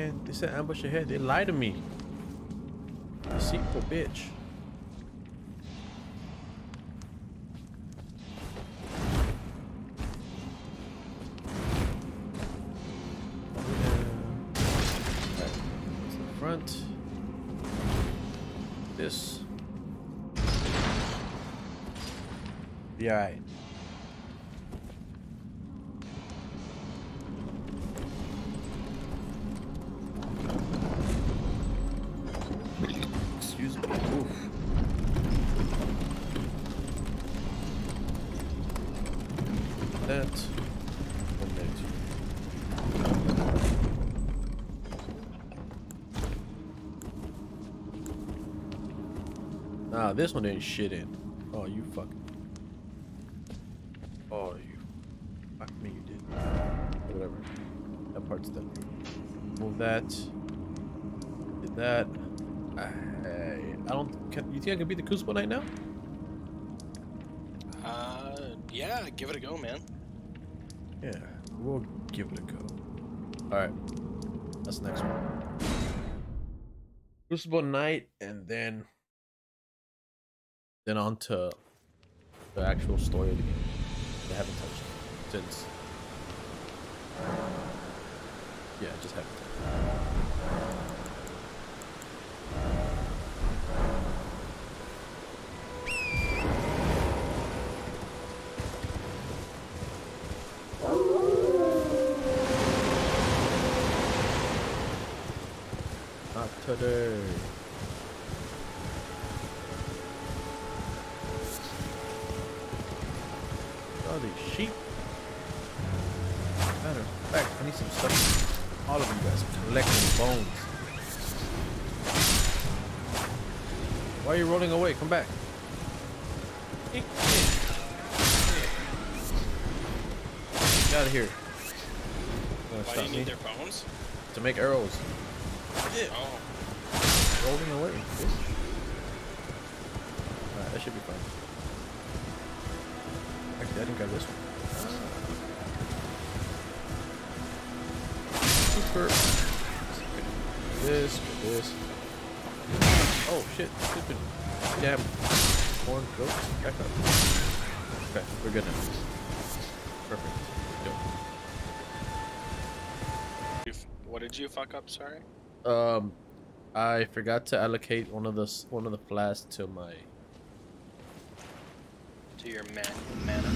man. They said ambush ahead. They lied to me. Deceitful bitch. Front. This. Be alright. Excuse me. Oof. That. And that. Nah, this one ain't shit in. Oh, you fucking. Oh, you. Fuck me, you did. Whatever. That part's done. Move that. Did that. I don't. You think I can beat the Crucible Knight now? Yeah, give it a go, man. Yeah, we'll give it a go. Alright. That's the next one. Crucible Knight, and then on to the actual story of the game. I haven't touched it since. Yeah, just haven't touched it. Not today. Oh, these sheep. Matter of fact, I need some stuff. All of you guys collecting bones. Why are you rolling away? Come back. Get out of here. Why do you need their bones? To make arrows. Oh. Rolling away. Bitch. Alright, that should be fine. Actually, I didn't grab this one. Super. This. Oh shit, stupid. Damn. Horn goat. Back up. Okay, we're good now. Perfect. Go. What did you fuck up? Sorry. I forgot to allocate one of the flasks to my. To your mana.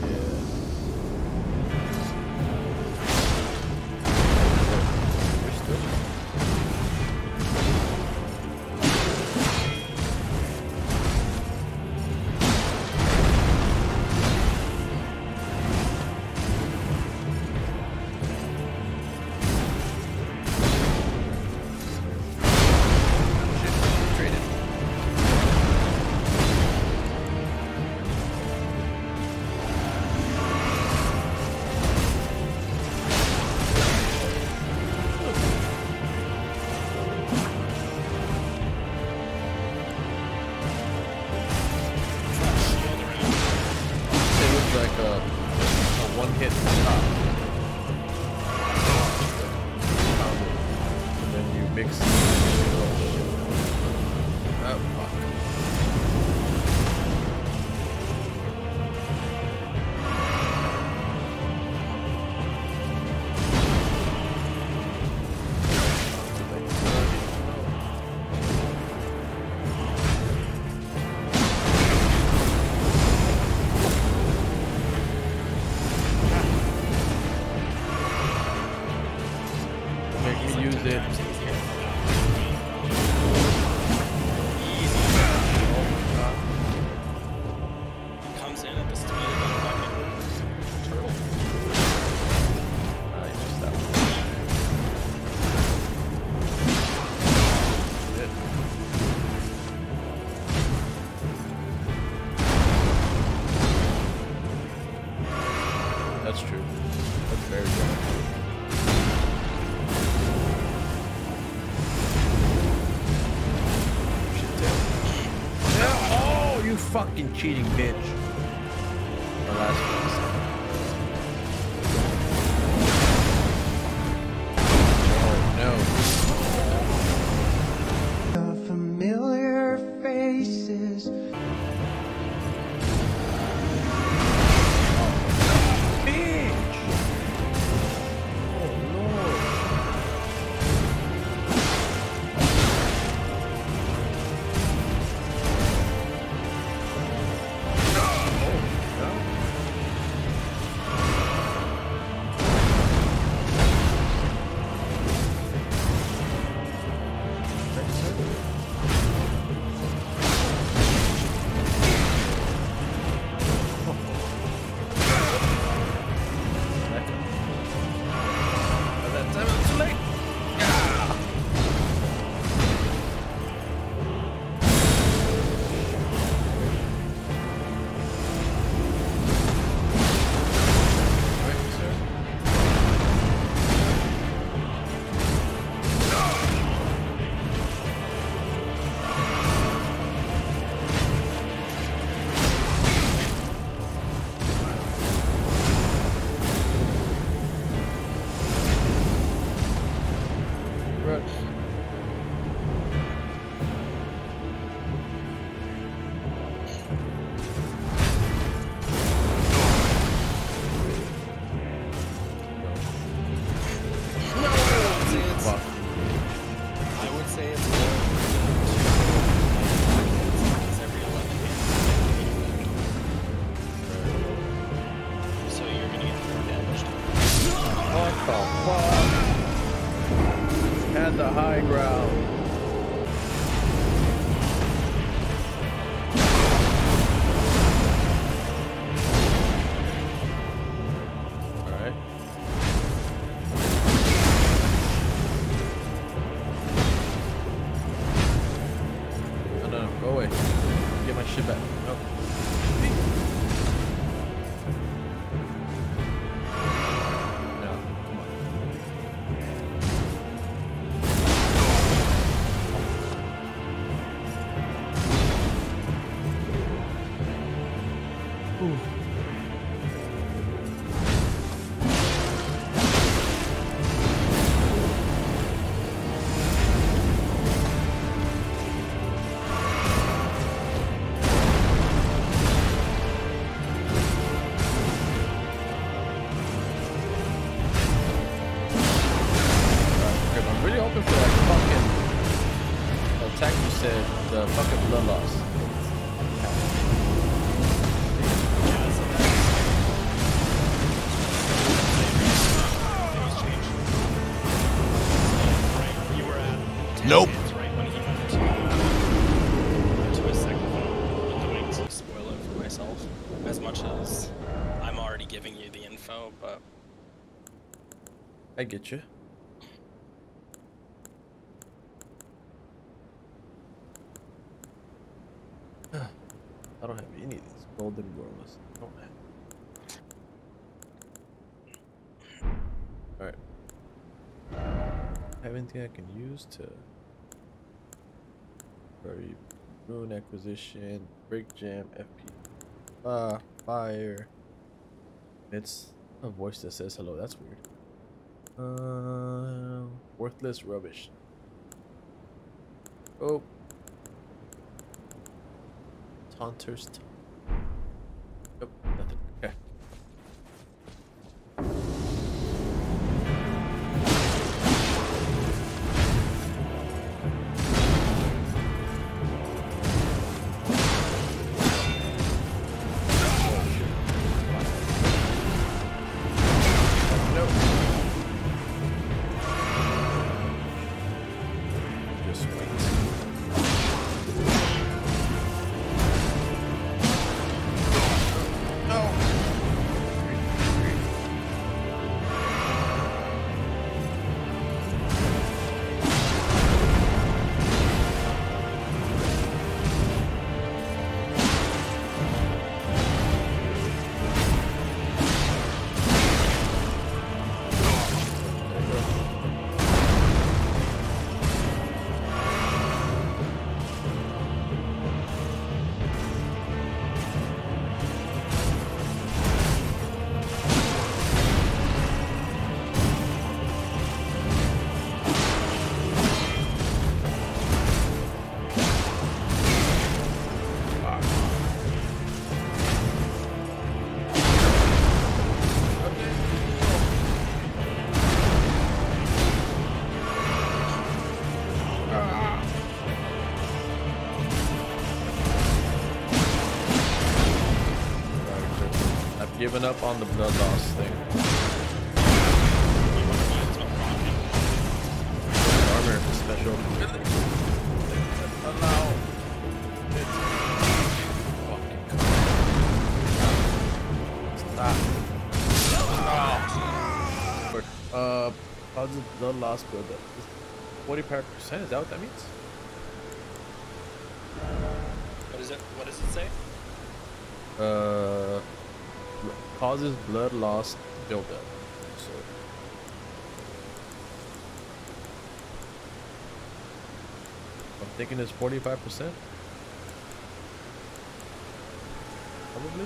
That's true. That's very good. Oh, you fucking cheating bitch. My last one. Oh no. Right. I would say it's more every 11 games. So you're gonna get more damage. What the fuck? Had the high ground. Alright. No, go away. Get my shit back. No. No, come on. Ooh. I'm really hoping for that fucking attack you said, the fucking blood loss. Nope. Right when he went to his second phone. I'm going to spoil it for myself. As much as I'm already giving you the info, but I get you. I don't have any of these golden gorillas. I don't have. Alright. Have anything I can use to very rune acquisition, break jam, FP, fire. It's a voice that says hello. That's weird. Worthless rubbish. Oh. Taunter's Nope, nothing. Okay. Just wait. Giving up on the blood loss thing. Armor special. Allow it. Stop. Oh. Positive blood loss buildup. 45%. Is that what that means? what is it? What does it say? Causes blood loss buildup. So I'm thinking it's 45%. Probably.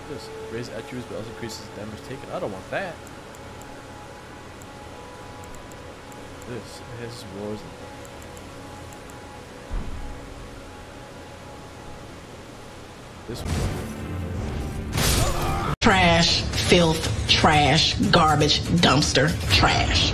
This raise attributes but also increases damage taken. I don't want that. This has roars. This one. Trash, filth, trash, garbage, dumpster, trash.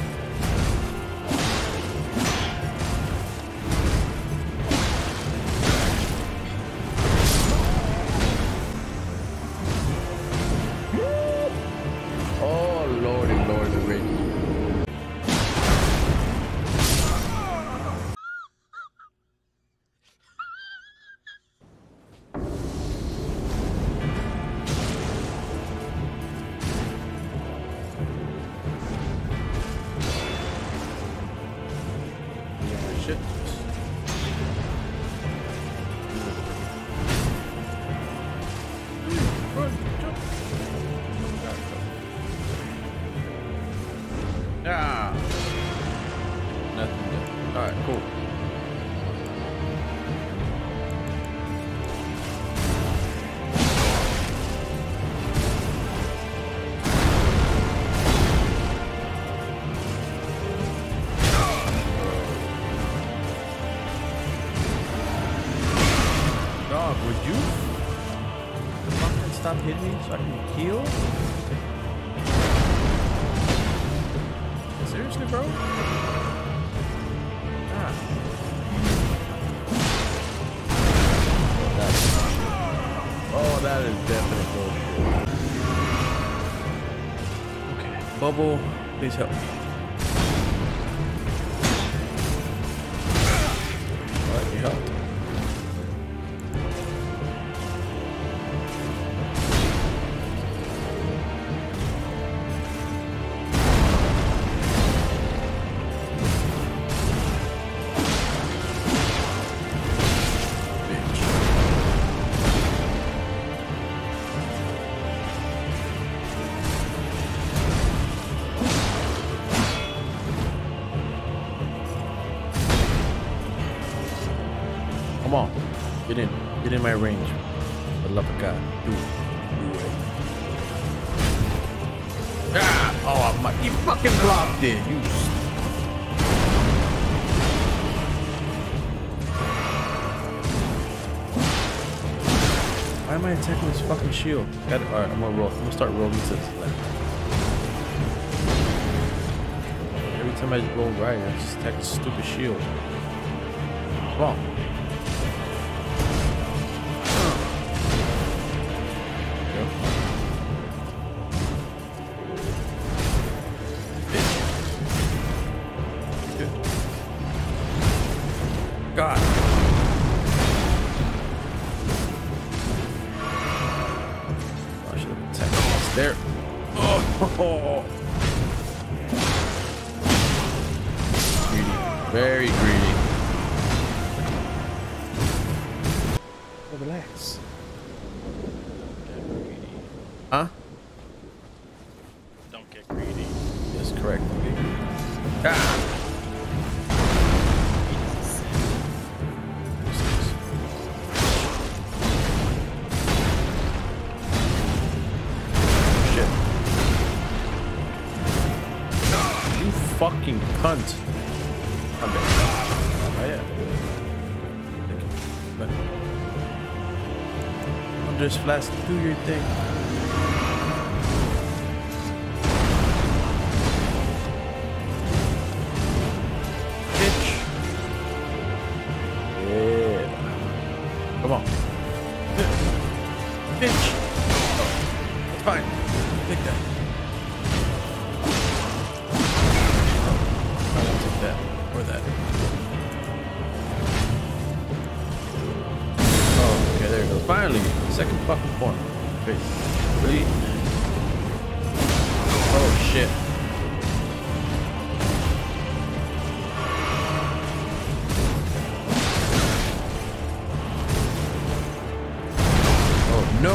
Shit. Run, jump. Ah. Nothing good. Alright, cool. Would you fucking stop hitting me so I can heal? Seriously, bro? Ah. Oh, that is definitely bullshit. Okay, Bubble, please help me. Alright, you helped. Come on, get in my range. For the love of God, do it. Ah! Oh my, you fucking blocked it. You. Why am I attacking this fucking shield? Got it. All right, I'm gonna roll. I'm gonna start rolling to the left. Every time I roll right, I just attack the stupid shield. Come on. God. I should have attacked us there. Oh. Greedy. Very greedy. Oh, relax. Huh? Don't get greedy. Yes, correct. Ah. Fucking cunt. I'm dead. Oh yeah. Thank you. I'm just flash. Do your thing. Bitch. Yeah. Come on. Bitch. Oh, it's fine. Take that. Or that. Oh, okay, there it goes. Finally, second fucking point. Wait, really? Oh shit. Oh no.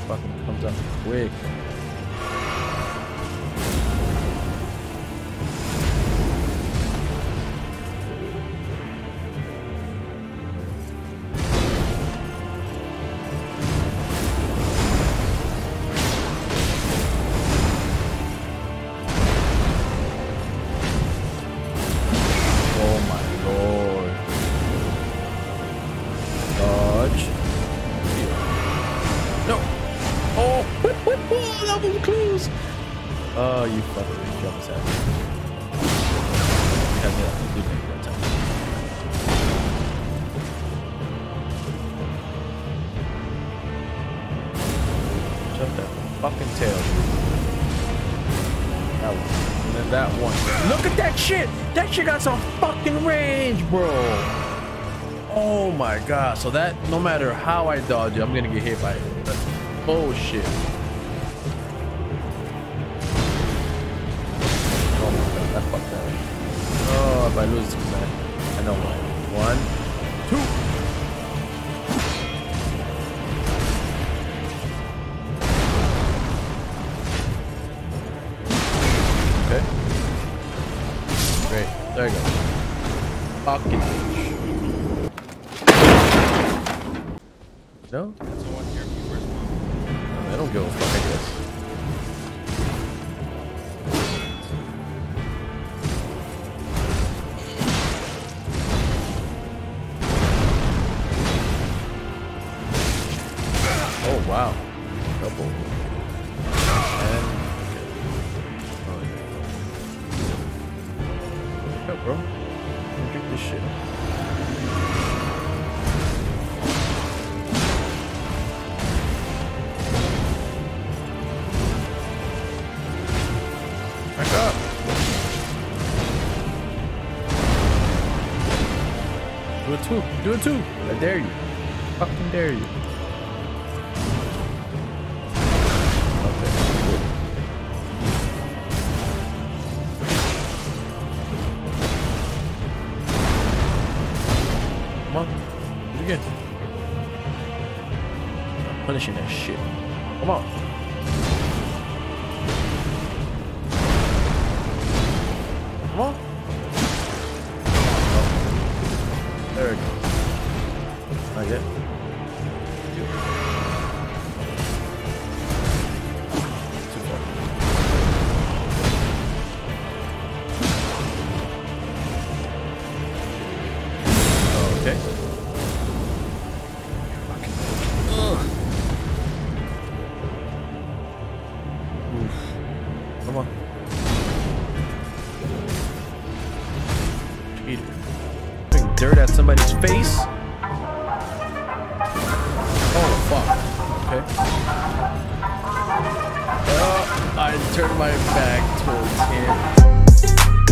fucking comes up quick. Oh, you fucking jump us out. Jump that fucking tail. That one. And then that one. Look at that shit! That shit got some fucking range, bro! Oh my god. So that, no matter how I dodge it, I'm gonna get hit by it. That's bullshit. Oh, if I lose this, I know why. 1, 2. Okay. Great. There you go. Fucking bitch. No? That's the one here before as well. I don't give a fuck, I guess. Oh wow, couple. And oh yeah. Wake up, bro. Don't drink this shit. Back up. Do it too. Do it too. I dare you. Fucking dare you. Come on, do it again. I'm punishing that shit. Come on. Come on. Oh. There we go. Not yet. Too far. Okay. Oof. Come on. Cheater. Throwing dirt at somebody's face? Oh, fuck. Okay. I turned my back towards him.